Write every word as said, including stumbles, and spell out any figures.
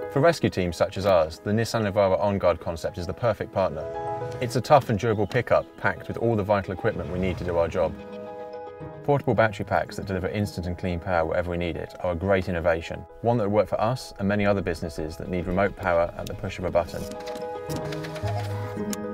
For rescue teams such as ours, the Nissan Navara EnGuard Concept is the perfect partner. It's a tough and durable pickup packed with all the vital equipment we need to do our job. Portable battery packs that deliver instant and clean power wherever we need it are a great innovation, one that will work for us and many other businesses that need remote power at the push of a button.